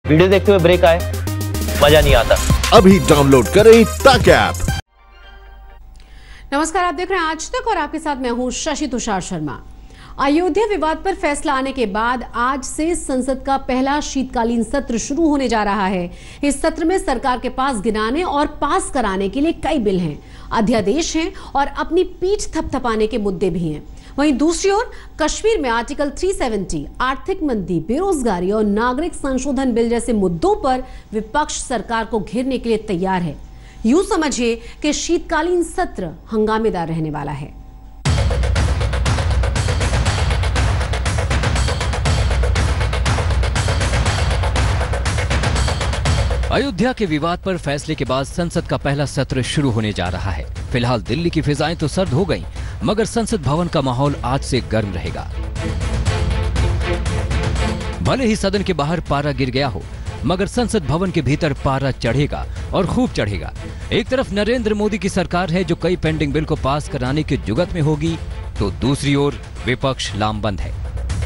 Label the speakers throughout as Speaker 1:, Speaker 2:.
Speaker 1: Video देखते हुए break आए, मजा नहीं आता।
Speaker 2: अभी डाउनलोड करें तक ऐप।
Speaker 3: नमस्कार, आप देख रहे हैं आज तक और आपके साथ मैं हूं शशि तुषार शर्मा। अयोध्या विवाद पर फैसला आने के बाद आज से संसद का पहला शीतकालीन सत्र शुरू होने जा रहा है। इस सत्र में सरकार के पास गिनाने और पास कराने के लिए कई बिल हैं, अध्यादेश हैं और अपनी पीठ थपथपाने के मुद्दे भी हैं। वहीं दूसरी ओर कश्मीर में आर्टिकल 370, आर्थिक मंदी, बेरोजगारी और नागरिक संशोधन बिल जैसे मुद्दों पर विपक्ष सरकार को घेरने के लिए तैयार है। यूं समझिए कि शीतकालीन सत्र हंगामेदार रहने वाला है।
Speaker 4: अयोध्या के विवाद पर फैसले के बाद संसद का पहला सत्र शुरू होने जा रहा है। फिलहाल दिल्ली की फिजाएं तो सर्द हो गईं, मगर संसद भवन का माहौल आज से गर्म रहेगा। भले ही सदन के बाहर पारा गिर गया हो, मगर संसद भवन के भीतर पारा चढ़ेगा और खूब चढ़ेगा। एक तरफ नरेंद्र मोदी की सरकार है जो कई पेंडिंग बिल को पास कराने की जुगत में होगी, तो दूसरी ओर विपक्ष लामबंद है।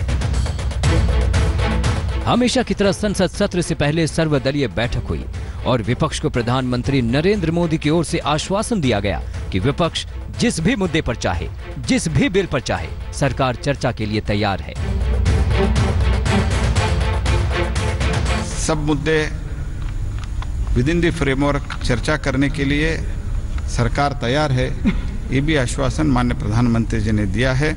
Speaker 4: हमेशा की तरह संसद सत्र से पहले सर्वदलीय बैठक हुई और विपक्ष को प्रधानमंत्री नरेंद्र मोदी की ओर से आश्वासन दिया गया कि विपक्ष जिस भी मुद्दे पर चाहे, जिस भी बिल पर चाहे, सरकार चर्चा के लिए तैयार है।
Speaker 5: सब मुद्दे विद इन द फ्रेमवर्क चर्चा करने के लिए सरकार तैयार है, ये भी आश्वासन माननीय प्रधानमंत्री जी ने दिया है।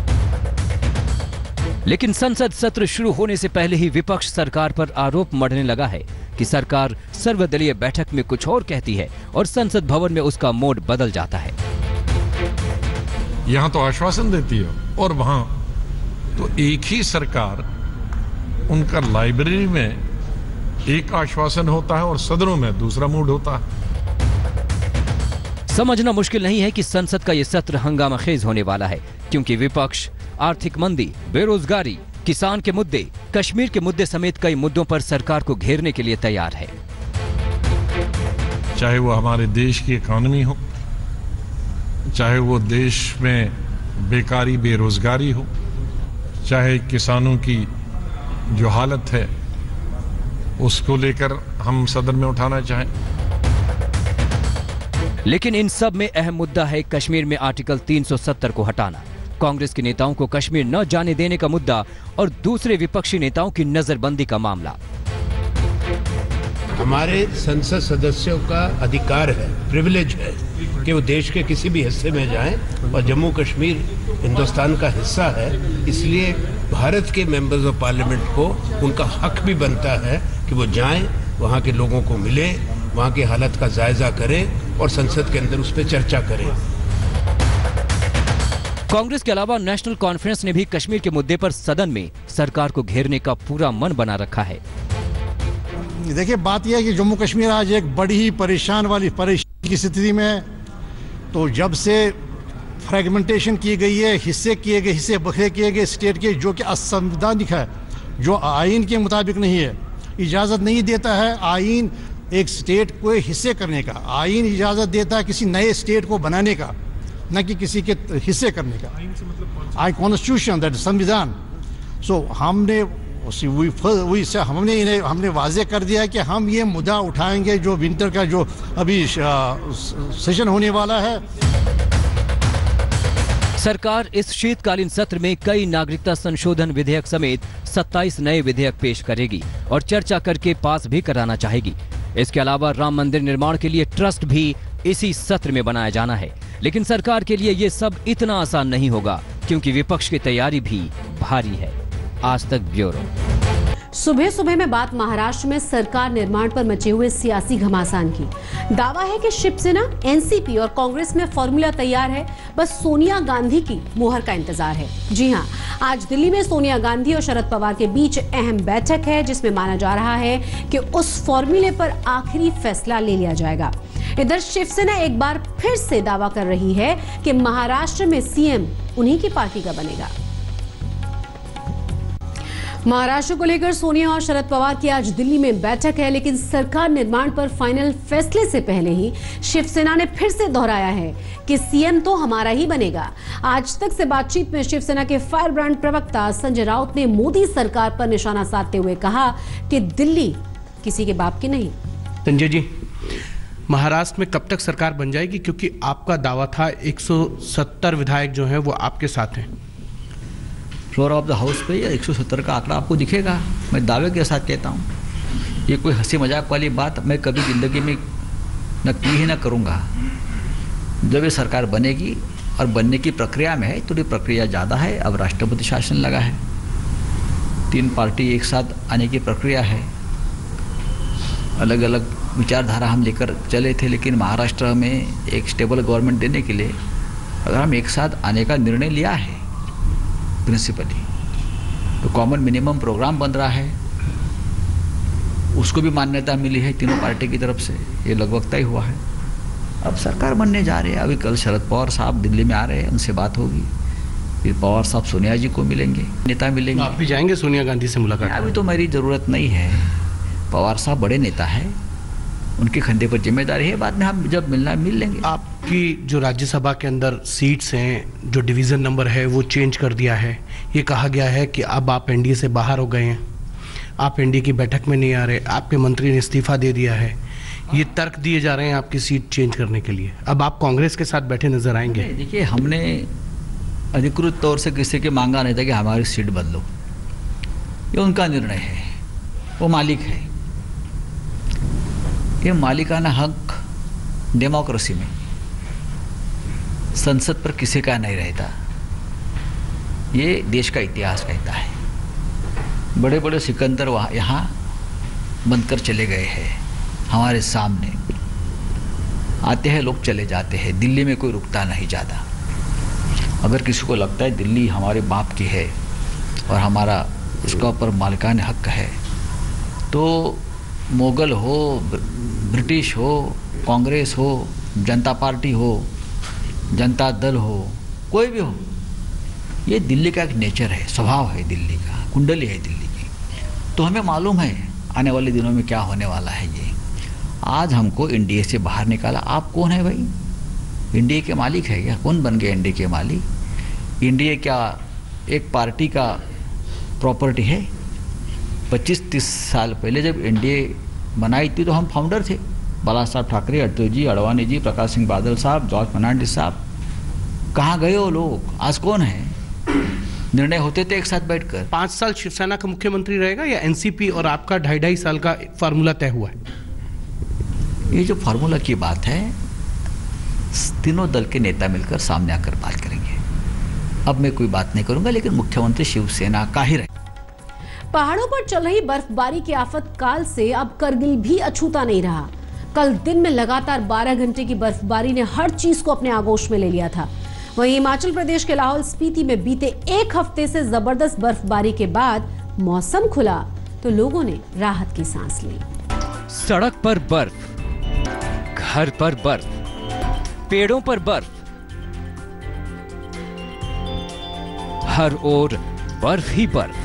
Speaker 4: लेकिन संसद सत्र शुरू होने से पहले ही विपक्ष सरकार पर आरोप मढ़ने लगा है कि सरकार सर्वदलीय बैठक में कुछ और कहती है और संसद भवन में उसका मोड बदल जाता है।
Speaker 6: यहाँ तो आश्वासन देती है और वहां तो एक ही सरकार, उनका लाइब्रेरी में एक आश्वासन होता है और सदनों में दूसरा मूड होता है।
Speaker 4: समझना मुश्किल नहीं है कि संसद का यह सत्र हंगामाखेज होने वाला है, क्योंकि विपक्ष आर्थिक मंदी, बेरोजगारी, किसान के मुद्दे, कश्मीर के मुद्दे समेत कई मुद्दों पर सरकार को घेरने के लिए तैयार है।
Speaker 6: चाहे वो हमारे देश की इकोनॉमी हो, चाहे वो देश में बेकारी, बेरोजगारी हो, चाहे किसानों की जो हालत है उसको लेकर हम सदन में उठाना चाहें।
Speaker 4: लेकिन इन सब में अहम मुद्दा है कश्मीर में आर्टिकल 370 को हटाना, कांग्रेस के नेताओं को कश्मीर न जाने देने का मुद्दा और दूसरे विपक्षी नेताओं की नजरबंदी का मामला।
Speaker 7: हमारे संसद सदस्यों का अधिकार है, प्रिविलेज है कि वो देश के किसी भी हिस्से में जाएं और जम्मू कश्मीर हिंदुस्तान का हिस्सा है, इसलिए भारत के मेंबर्स ऑफ पार्लियामेंट को उनका हक भी बनता है कि वो जाएं, वहाँ के लोगों को मिले, वहाँ की हालत का जायजा करें और संसद के अंदर उस पर चर्चा करें।
Speaker 4: कांग्रेस के अलावा नेशनल कॉन्फ्रेंस ने भी कश्मीर के मुद्दे पर सदन में सरकार को घेरने का पूरा मन बना रखा है।
Speaker 8: देखिए, बात यह है कि जम्मू कश्मीर आज एक बड़ी ही परेशानी की स्थिति में है। तो जब से फ्रेगमेंटेशन की गई है, हिस्से बखरे किए गए स्टेट के, जो कि असंवैधानिक है, जो आइन के मुताबिक नहीं है, इजाज़त नहीं देता है आइन एक स्टेट को हिस्से करने का। आइन इजाज़त देता है किसी नए स्टेट को बनाने का, न कि किसी के हिस्से करने का। आइन से मतलब आई कॉन्स्टिट्यूशन, दैट संविधान। सो हमने वाजे कर दिया है कि हम ये मुद्दा उठाएंगे जो विंटर का जो अभी सेशन होने वाला है।
Speaker 4: सरकार इस शीतकालीन सत्र में कई नागरिकता संशोधन विधेयक समेत 27 नए विधेयक पेश करेगी और चर्चा करके पास भी कराना चाहेगी। इसके अलावा राम मंदिर निर्माण के लिए ट्रस्ट भी इसी सत्र में बनाया जाना है। लेकिन सरकार के लिए ये सब इतना आसान नहीं होगा, क्योंकि विपक्ष की तैयारी भी भारी है। आज तक ब्यूरो।
Speaker 3: सुबह सुबह में बात महाराष्ट्र में सरकार निर्माण पर मचे हुए सियासी घमासान की। दावा है कि शिवसेना, एनसीपी और कांग्रेस में फॉर्मूला तैयार है, बस सोनिया गांधी की मुहर का इंतजार है। जी हां, आज दिल्ली में सोनिया गांधी और शरद पवार के बीच अहम बैठक है, जिसमें माना जा रहा है कि उस फॉर्मूले पर आखिरी फैसला ले लिया जाएगा। इधर शिवसेना एक बार फिर से दावा कर रही है कि महाराष्ट्र में सीएम उन्हीं की पार्टी का बनेगा। महाराष्ट्र को लेकर सोनिया और शरद पवार की आज दिल्ली में बैठक है, लेकिन सरकार निर्माण पर फाइनल फैसले से पहले ही शिवसेना ने फिर से दोहराया है कि सीएम तो हमारा ही बनेगा। आज तक से बातचीत में शिवसेना के फायर ब्रांड प्रवक्ता संजय राउत ने मोदी सरकार पर निशाना साधते हुए कहा कि दिल्ली किसी के बाप की नहीं।
Speaker 9: संजय जी, महाराष्ट्र में कब तक सरकार बन जाएगी, क्योंकि आपका दावा था 170 विधायक जो हैं वो आपके साथ हैं।
Speaker 10: फ्लोर ऑफ द हाउस पे या 170 का आंकड़ा आपको दिखेगा। मैं दावे के साथ कहता हूँ, ये कोई हंसी मजाक वाली बात मैं कभी ज़िंदगी में न की ही न करूँगा। जब ये सरकार बनेगी और बनने की प्रक्रिया में है, थोड़ी प्रक्रिया ज़्यादा है, अब राष्ट्रपति शासन लगा है, 3 पार्टी एक साथ आने की प्रक्रिया है, अलग अलग विचारधारा हम लेकर चले थे, लेकिन महाराष्ट्र में एक स्टेबल गवर्नमेंट देने के लिए अगर हम एक साथ आने का निर्णय लिया है प्रिंसिपली, तो कॉमन मिनिमम प्रोग्राम बन रहा है, उसको भी मान्यता मिली है तीनों पार्टी की तरफ से, ये लगभग तय हुआ है। अब सरकार बनने जा रही है। अभी कल शरद पवार साहब दिल्ली में आ रहे हैं, उनसे बात होगी, फिर पवार साहब सोनिया जी को मिलेंगे, नेता मिलेंगे।
Speaker 9: आप भी जाएंगे सोनिया गांधी से मुलाकात?
Speaker 10: अभी तो मेरी ज़रूरत नहीं है, पवार साहब बड़े नेता है, उनके कंधे पर जिम्मेदारी है, बाद में हम जब मिलना मिल लेंगे।
Speaker 9: आपकी जो राज्यसभा के अंदर सीट्स हैं, जो डिवीज़न नंबर है वो चेंज कर दिया है। ये कहा गया है कि अब आप एनडीए से बाहर हो गए हैं, आप एनडीए की बैठक में नहीं आ रहे, आपके मंत्री ने इस्तीफा दे दिया है। ये तर्क दिए जा रहे हैं आपकी सीट चेंज करने के लिए। अब आप कांग्रेस के साथ बैठे नजर आएंगे?
Speaker 10: देखिए, हमने अधिकृत तौर से किसी के मांगा नहीं था कि हमारी सीट बदलो, ये उनका निर्णय है, वो मालिक है। ये मालिकाना हक डेमोक्रेसी में संसद पर किसी का नहीं रहता, ये देश का इतिहास कहता है। बड़े बड़े सिकंदर वहाँ यहाँ बनकर चले गए हैं, हमारे सामने आते हैं लोग, चले जाते हैं, दिल्ली में कोई रुकता नहीं जाता। अगर किसी को लगता है दिल्ली हमारे बाप की है और हमारा उसका ऊपर मालिकाना हक है, तो मुगल हो, ब्रिटिश हो, कांग्रेस हो, जनता पार्टी हो, जनता दल हो, कोई भी हो, ये दिल्ली का एक नेचर है, स्वभाव है दिल्ली का, कुंडली है दिल्ली की। तो हमें मालूम है आने वाले दिनों में क्या होने वाला है। ये आज हमको एनडीए से बाहर निकाला। आप कौन है भाई? एनडीए के मालिक है क्या? कौन बन गया एनडीए के मालिक? एनडीए क्या एक पार्टी का प्रॉपर्टी है? 25-30 साल पहले जब एनडीए बनाई थी तो हम फाउंडर थे, बाला साहब ठाकरे, अटल जी, अडवाणी जी, प्रकाश सिंह बादल साहब, जॉर्ज फर्नांडिस साहब। कहाँ गए वो लोग? आज कौन है? निर्णय होते थे एक साथ बैठकर।
Speaker 9: 5 साल शिवसेना का मुख्यमंत्री रहेगा या एनसीपी और आपका 2.5 साल का फार्मूला तय हुआ है?
Speaker 10: ये जो फार्मूला की बात है, तीनों दल के नेता मिलकर सामने आकर बात करेंगे। अब मैं कोई बात नहीं करूंगा, लेकिन मुख्यमंत्री शिवसेना का ही रहे।
Speaker 3: पहाड़ों पर चल रही बर्फबारी के आफत काल से अब करगिल भी अछूता नहीं रहा। कल दिन में लगातार 12 घंटे की बर्फबारी ने हर चीज को अपने आगोश में ले लिया था। वहीं हिमाचल प्रदेश के लाहौल स्पीति में बीते 1 हफ्ते से जबरदस्त बर्फबारी के बाद मौसम खुला तो लोगों ने राहत की सांस ली।
Speaker 4: सड़क पर बर्फ, घर पर बर्फ, पेड़ों पर बर्फ, हर ओर बर्फ ही बर्फ।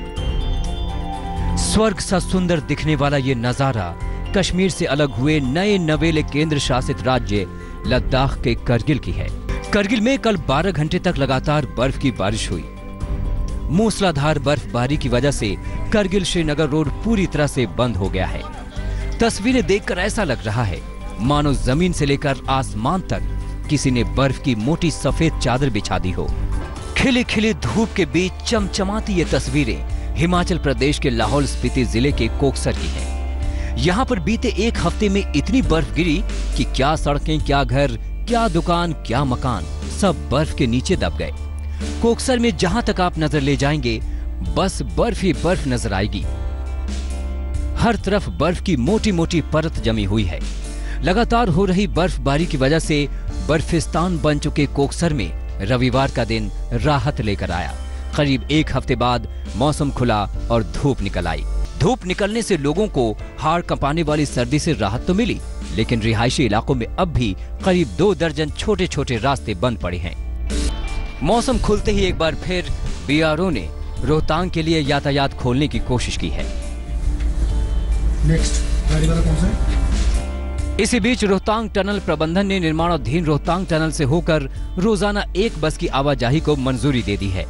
Speaker 4: स्वर्ग सा सुंदर दिखने वाला ये नजारा कश्मीर से अलग हुए नए नवेले केंद्र शासित राज्य लद्दाख के करगिल की है। करगिल में कल 12 घंटे तक लगातार बर्फ की बारिश हुई। मूसलाधार बर्फबारी की वजह से करगिल श्रीनगर रोड पूरी तरह से बंद हो गया है। तस्वीरें देखकर ऐसा लग रहा है मानो जमीन से लेकर आसमान तक किसी ने बर्फ की मोटी सफेद चादर बिछा दी हो। खिली खिली धूप के बीच चमचमाती ये तस्वीरें हिमाचल प्रदेश के लाहौल स्पीति जिले के कोकसर की हैं। यहाँ पर बीते 1 हफ्ते में इतनी बर्फ गिरी कि क्या सड़कें, क्या घर, क्या दुकान, क्या मकान, सब बर्फ के नीचे दब गए। कोकसर में जहां तक आप नजर ले जाएंगे बस बर्फ ही बर्फ नजर आएगी। हर तरफ बर्फ की मोटी मोटी परत जमी हुई है। लगातार हो रही बर्फबारी की वजह से बर्फिस्तान बन चुके कोकसर में रविवार का दिन राहत लेकर आया। करीब 1 हफ्ते बाद मौसम खुला और धूप निकल आई। धूप निकलने से लोगों को हाड़ कंपाने वाली सर्दी से राहत तो मिली, लेकिन रिहायशी इलाकों में अब भी करीब 2 दर्जन छोटे छोटे रास्ते बंद पड़े हैं। मौसम खुलते ही एक बार फिर बीआरओ ने रोहतांग के लिए यातायात खोलने की कोशिश की है।
Speaker 11: नेक्स्ट गाड़ी वाला कौन सा है?
Speaker 4: इसी बीच रोहतांग टनल प्रबंधन ने निर्माणाधीन रोहतांग टनल से होकर रोजाना एक बस की आवाजाही को मंजूरी दे दी है।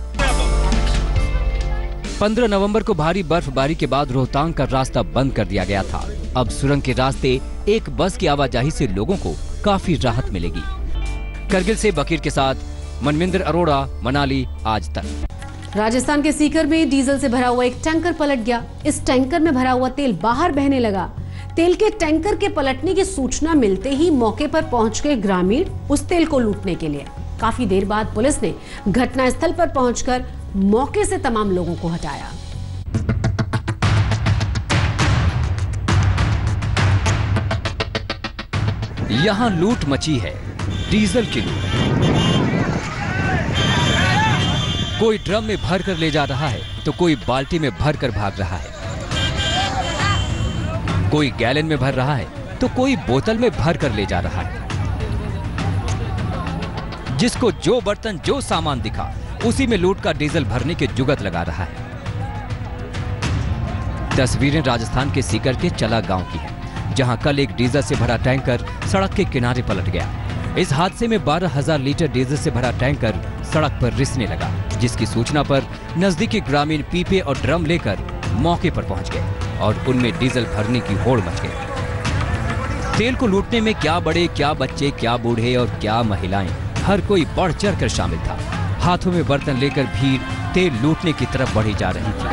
Speaker 4: 15 नवंबर को भारी बर्फबारी के बाद रोहतांग का रास्ता बंद कर दिया गया था। अब सुरंग के रास्ते एक बस की आवाजाही से लोगों को काफी राहत मिलेगी। करगिल से बकीर के साथ मनविंदर अरोड़ा, मनाली आज तक।
Speaker 3: राजस्थान के सीकर में डीजल से भरा हुआ एक टैंकर पलट गया। इस टैंकर में भरा हुआ तेल बाहर बहने लगा। तेल के टैंकर के पलटने की सूचना मिलते ही मौके पर पहुंच गए ग्रामीण उस तेल को लूटने के लिए। काफी देर बाद पुलिस ने घटनास्थल पर पहुंचकर मौके से तमाम लोगों को हटाया।
Speaker 4: यहां लूट मची है, डीजल की लूट। कोई ड्रम में भर कर ले जा रहा है तो कोई बाल्टी में भर कर भाग रहा है, कोई गैलन में भर रहा है तो कोई बोतल में भर कर ले जा रहा है। जिसको जो बर्तन जो सामान दिखा उसी में लूट का डीजल भरने की जुगत लगा रहा है। तस्वीरें राजस्थान के सीकर के चला गांव की है, जहां कल एक डीजल से भरा टैंकर सड़क के किनारे पलट गया। इस हादसे में 12,000 लीटर डीजल से भरा टैंकर सड़क पर रिसने लगा, जिसकी सूचना पर नजदीकी ग्रामीण पीपे और ड्रम लेकर मौके पर पहुंच गए और उनमें डीजल भरने की होड़ मच गई। तेल को लूटने में क्या बड़े, क्या बच्चे, क्या बूढ़े और क्या महिलाएं, हर कोई बढ़ चढ़ कर शामिल था। हाथों में बर्तन लेकर भीड़ तेल लूटने की तरफ बढ़ी जा रही थी।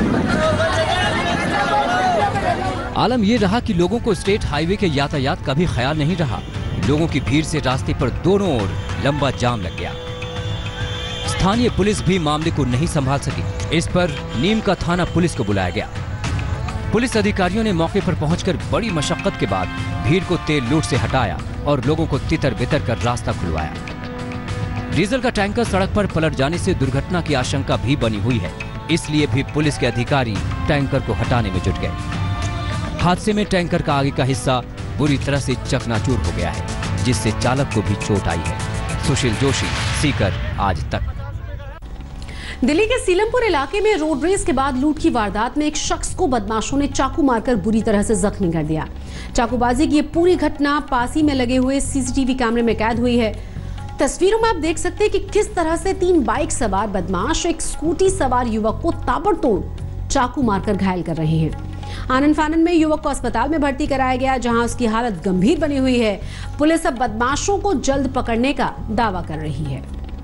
Speaker 4: आलम यह रहा कि लोगों को स्टेट हाईवे के यातायात का भी ख्याल नहीं रहा। लोगों की भीड़ से रास्ते पर दोनों ओर लंबा जाम लग गया। स्थानीय पुलिस भी मामले को नहीं संभाल सकी। इस पर नीम का थाना पुलिस को बुलाया गया। पुलिस अधिकारियों ने मौके पर पहुंचकर बड़ी मशक्कत के बाद भीड़ को तेल लूट से हटाया और लोगों को तितर बितर कर रास्ता खुलवाया। डीजल का टैंकर सड़क पर पलट जाने से दुर्घटना की आशंका भी बनी हुई है, इसलिए भी पुलिस के अधिकारी टैंकर को हटाने में जुट गए। हादसे में टैंकर का आगे का हिस्सा बुरी तरह से चकनाचूर हो गया है, जिससे चालक को भी चोट आई है। सुशील जोशी, सीकर आज तक।
Speaker 3: दिल्ली के सीलमपुर इलाके में रोड रेस के बाद लूट की वारदात में एक शख्स को बदमाशों ने चाकू मारकर बुरी तरह से जख्मी कर दिया। चाकूबाजी की ये पूरी घटना पास ही में लगे हुए सीसीटीवी कैमरे में कैद हुई है। तस्वीरों में आप देख सकते हैं कि किस तरह से 3 बाइक सवार बदमाश एक स्कूटी सवार युवक को ताबड़तोड़ चाकू मारकर घायल कर रहे हैं। आनन फानन में युवक को अस्पताल में भर्ती कराया गया, जहां उसकी हालत गंभीर बनी हुई है। पुलिस अब बदमाशों को जल्द पकड़ने का दावा कर रही है।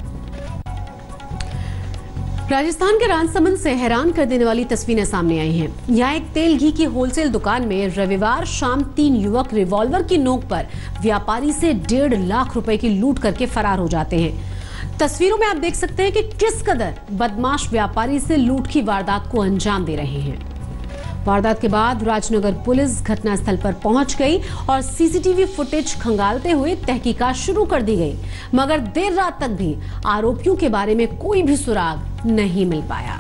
Speaker 3: राजस्थान के राजसमंद से हैरान कर देने वाली तस्वीरें सामने आई हैं। यहाँ एक तेल घी की होलसेल दुकान में रविवार शाम 3 युवक रिवॉल्वर की नोक पर व्यापारी से 1.5 लाख रुपए की लूट करके फरार हो जाते हैं। तस्वीरों में आप देख सकते हैं कि किस कदर बदमाश व्यापारी से लूट की वारदात को अंजाम दे रहे हैं। वारदात के बाद राजनगर पुलिस घटनास्थल पर पहुंच गई और सीसीटीवी फुटेज खंगालते हुए तहकीकात शुरू कर दी गई, मगर देर रात तक भी आरोपियों के बारे में कोई भी सुराग नहीं मिल पाया।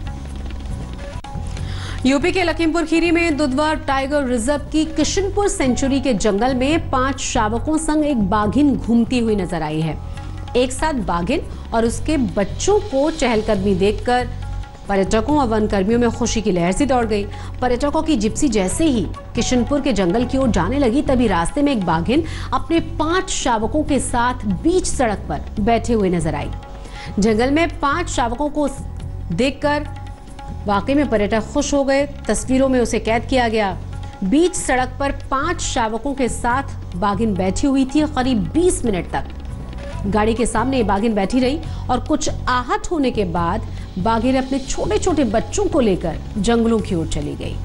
Speaker 3: यूपी के लखीमपुर खीरी में दुधवा टाइगर रिजर्व की किशनपुर सेंचुरी के जंगल में 5 शावकों संग एक बाघिन घूमती हुई नजर आई है। एक साथ बाघिन और उसके बच्चों को चहलकदमी देखकर पर्यटकों और वन कर्मियों में खुशी की लहर सी दौड़ गई। पर्यटकों की जिप्सी जैसे ही किशनपुर के जंगल की ओर जाने लगी, तभी रास्ते में एक बाघिन अपने 5 शावकों के साथ बीच सड़क पर बैठे हुए नजर आई। जंगल में 5 शावकों को देखकर वाकई में पर्यटक खुश हो गए। तस्वीरों में उसे कैद किया गया। बीच सड़क पर 5 शावकों के साथ बाघिन बैठी हुई थी। करीब 20 मिनट तक गाड़ी के सामने ये बाघिन बैठी रही और कुछ आहत होने के बाद बाघिन अपने छोटे छोटे बच्चों को लेकर जंगलों की ओर चली गई।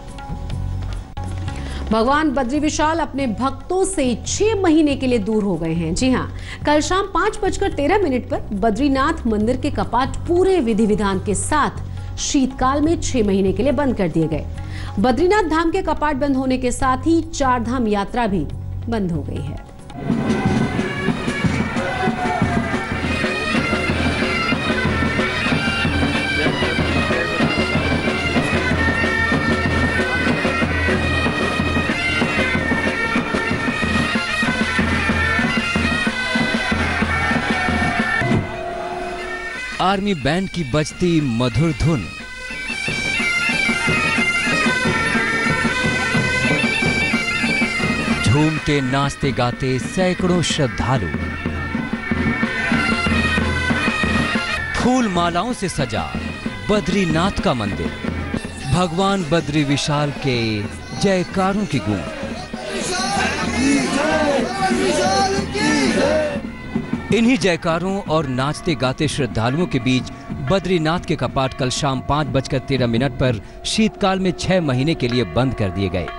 Speaker 3: भगवान बद्री विशाल अपने भक्तों से 6 महीने के लिए दूर हो गए हैं। जी हां, कल शाम 5:13 पर बद्रीनाथ मंदिर के कपाट पूरे विधि विधान के साथ शीतकाल में 6 महीने के लिए बंद कर दिए गए। बद्रीनाथ धाम के कपाट बंद होने के साथ ही 4 धाम यात्रा भी बंद हो गई है।
Speaker 4: आर्मी बैंड की बजती मधुर धुन। झूमते नाचते गाते सैकड़ों श्रद्धालु। फूल मालाओं से सजा बद्रीनाथ का मंदिर। भगवान बद्री विशाल के जयकारों की गूंज। इन्हीं जयकारों और नाचते गाते श्रद्धालुओं के बीच बद्रीनाथ के कपाट कल शाम 5:13 पर शीतकाल में 6 महीने के लिए बंद कर दिए गए।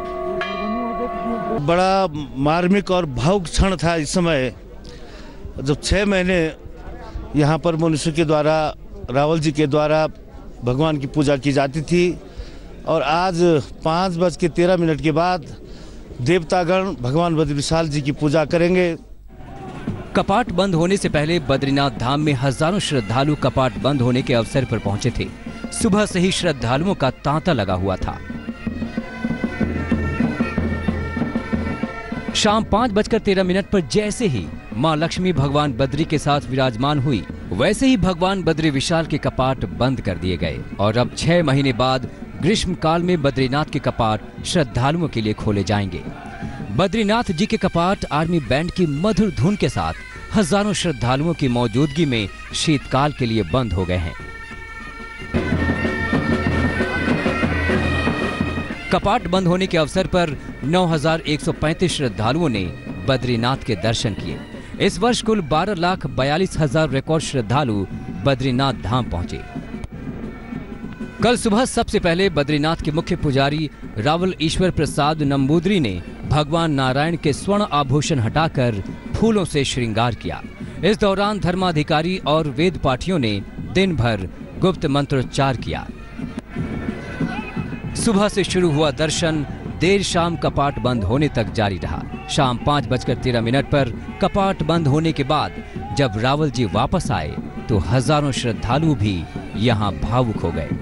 Speaker 11: बड़ा मार्मिक और भावुक क्षण था इस समय, जब 6 महीने यहाँ पर मनुष्य के द्वारा, रावल जी के द्वारा भगवान की पूजा की जाती थी, और आज 5:13 के बाद देवतागण भगवान बद्री विशाल जी की पूजा करेंगे।
Speaker 4: कपाट बंद होने से पहले बद्रीनाथ धाम में हजारों श्रद्धालु कपाट बंद होने के अवसर पर पहुंचे थे। सुबह से ही श्रद्धालुओं का तांता लगा हुआ था। शाम 5:13 पर जैसे ही मां लक्ष्मी भगवान बद्री के साथ विराजमान हुई, वैसे ही भगवान बद्री विशाल के कपाट बंद कर दिए गए और अब 6 महीने बाद ग्रीष्म काल में बद्रीनाथ के कपाट श्रद्धालुओं के लिए खोले जाएंगे। बद्रीनाथ जी के कपाट आर्मी बैंड की मधुर धुन के साथ हजारों श्रद्धालुओं की मौजूदगी में शीतकाल के लिए बंद हो गए हैं। कपाट बंद होने के अवसर पर 9,135 श्रद्धालुओं ने बद्रीनाथ के दर्शन किए। इस वर्ष कुल 12,42,000 रिकॉर्ड श्रद्धालु बद्रीनाथ धाम पहुंचे। कल सुबह सबसे पहले बद्रीनाथ के मुख्य पुजारी रावल ईश्वर प्रसाद नंबूदरी ने भगवान नारायण के स्वर्ण आभूषण हटाकर फूलों से श्रृंगार किया। इस दौरान धर्माधिकारी और वेद पाठियों ने दिन भर गुप्त मंत्रोच्चार किया। सुबह से शुरू हुआ दर्शन देर शाम कपाट बंद होने तक जारी रहा। शाम 5:13 पर कपाट बंद होने के बाद जब रावल जी वापस आए तो हजारों श्रद्धालु भी यहाँ भावुक हो गए।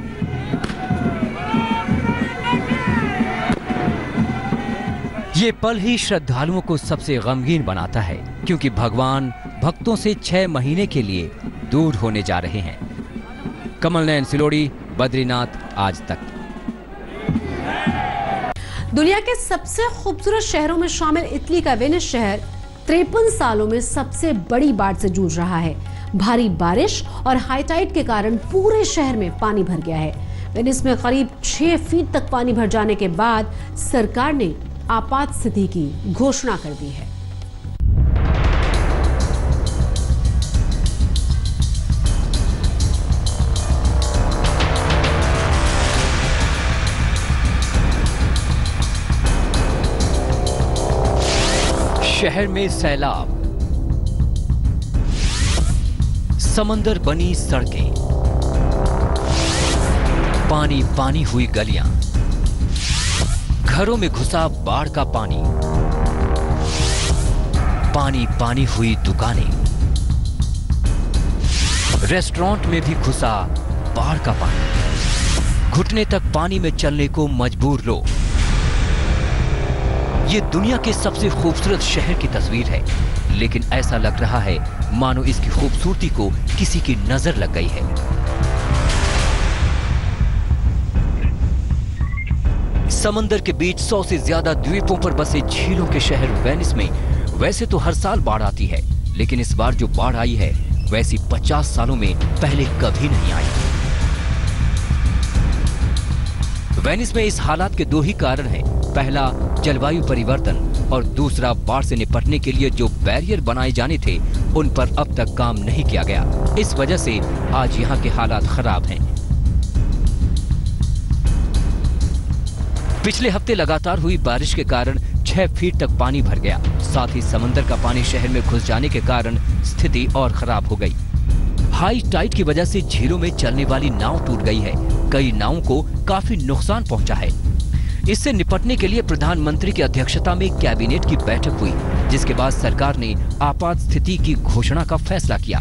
Speaker 4: ये पल ही श्रद्धालुओं को सबसे गमगीन बनाता है, क्योंकि भगवान भक्तों से 6 महीने के लिए दूर होने जा रहे हैं। कमल नयन सिलोड़ी, बद्रीनाथ आज तक।
Speaker 3: दुनिया के सबसे खूबसूरत शहरों में शामिल इटली का वेनिस शहर 53 सालों में सबसे बड़ी बाढ़ से जूझ रहा है। भारी बारिश और हाई टाइड के कारण पूरे शहर में पानी भर गया है। वेनिस में करीब 6 फीट तक पानी भर जाने के बाद सरकार ने आपात स्थिति की घोषणा कर दी है।
Speaker 4: शहर में सैलाब, समंदर बनी सड़कें, पानी पानी हुई गलियां, घरों में घुसा बाढ़ का पानी, पानी पानी हुई दुकानें, रेस्टोरेंट में भी घुसा बाढ़ का पानी, घुटने तक पानी में चलने को मजबूर लोग। ये दुनिया के सबसे खूबसूरत शहर की तस्वीर है, लेकिन ऐसा लग रहा है मानो इसकी खूबसूरती को किसी की नजर लग गई है। समंदर के बीच 100 से ज्यादा द्वीपों पर बसे झीलों के शहर वेनिस में वैसे तो हर साल बाढ़ आती है, लेकिन इस बार जो बाढ़ आई है वैसी 50 सालों में पहले कभी नहीं आई। वेनिस में इस हालात के 2 ही कारण हैं। पहला जलवायु परिवर्तन और दूसरा बाढ़ से निपटने के लिए जो बैरियर बनाए जाने थे उन पर अब तक काम नहीं किया गया। इस वजह से आज यहाँ के हालात खराब हैं। पिछले हफ्ते लगातार हुई बारिश के कारण 6 फीट तक पानी भर गया। साथ ही समंदर का पानी शहर में घुस जाने के कारण स्थिति और खराब हो गई। हाई टाइड की वजह से झीलों में चलने वाली नाव टूट गई है। कई नावों को काफी नुकसान पहुंचा है। इससे निपटने के लिए प्रधानमंत्री की अध्यक्षता में कैबिनेट की बैठक हुई, जिसके बाद सरकार ने आपात स्थिति की घोषणा का फैसला किया।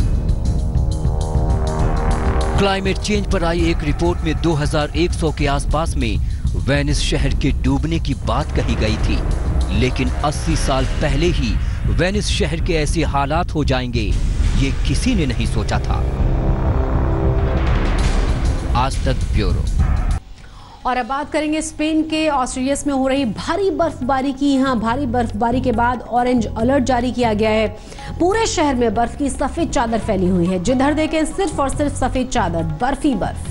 Speaker 4: क्लाइमेट चेंज पर आई एक रिपोर्ट में 2100 के आसपास में वेनिस शहर के डूबने की बात कही गई थी, लेकिन 80 साल पहले ही वेनिस शहर के ऐसे हालात हो जाएंगे ये किसी ने नहीं सोचा था। आज तक ब्यूरो।
Speaker 3: और अब बात करेंगे स्पेन के ऑस्ट्रियस में हो रही भारी बर्फबारी की। यहाँ भारी बर्फबारी के बाद ऑरेंज अलर्ट जारी किया गया है। पूरे शहर में बर्फ की सफेद चादर फैली हुई है। जिधर देखें सिर्फ और सिर्फ सफेद चादर, बर्फ ही बर्फ।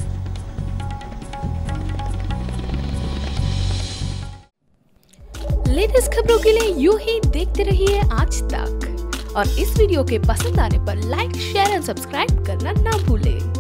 Speaker 12: लेटेस्ट खबरों के लिए यूं ही देखते रहिए आज तक, और इस वीडियो के पसंद आने पर लाइक, शेयर एंड सब्सक्राइब करना ना भूलें।